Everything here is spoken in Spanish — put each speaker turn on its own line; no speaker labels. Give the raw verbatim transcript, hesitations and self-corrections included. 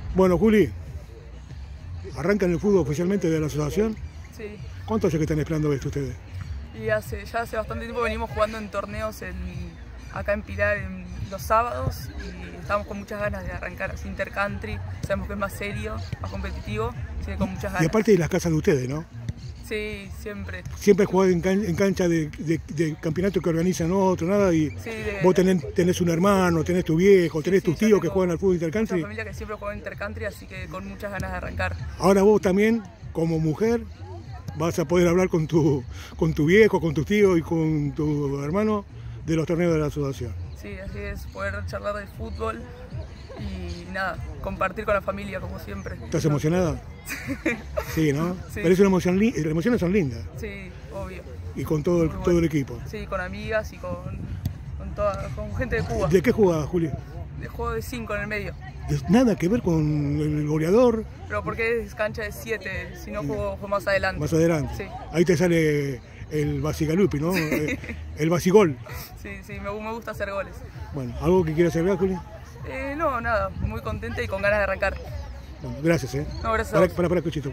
Bueno, Juli, arrancan el fútbol oficialmente de la asociación.
Sí,
¿Cuánto hace que están esperando esto ustedes?
y hace, ya hace bastante tiempo venimos jugando en torneos en, acá en Pilar en los sábados y estamos con muchas ganas de arrancar así intercountry. Sabemos que es más serio, más competitivo, así que con muchas ganas.
Y aparte de las casas de ustedes, ¿no?
Sí, siempre.
Siempre jugás en, can en cancha de, de, de campeonato que organizan otro, nada, y
Sí, de,
vos tenés, tenés un hermano, tenés tu viejo, tenés
sí,
tus
sí,
tíos que
tengo
juegan al fútbol
mucha
intercountry.
familia que siempre juega en intercountry, así que con muchas ganas de arrancar.
Ahora vos también, como mujer, vas a poder hablar con tu, con tu viejo, con tus tíos y con tu hermano de los torneos de la asociación.
Sí, así es, poder charlar de fútbol y nada, compartir con la familia como siempre.
¿Estás emocionada? Sí, ¿no?
Sí.
Pero es una emoción, li- las emociones son lindas.
Sí, obvio.
Y con todo el,
Muy
todo
bueno.
el equipo.
Sí, con amigas y con, con, toda, con gente de Cuba.
¿De qué jugás, Julio?
De juego de cinco en el medio.
De- Nada que ver con el goleador.
Pero porque es cancha de siete, si no juego, juego más adelante.
Más adelante.
Sí,
Ahí te sale el Basigalupi, ¿no? Eh, El Basigol.
sí, sí, me, me gusta hacer goles.
Bueno, ¿algo que quieras agregar, Julio?
Eh, no, nada, muy contenta y con ganas de arrancar.
Bueno, gracias, ¿eh?
No, gracias a
Para,
vos.
para, para, Cochito.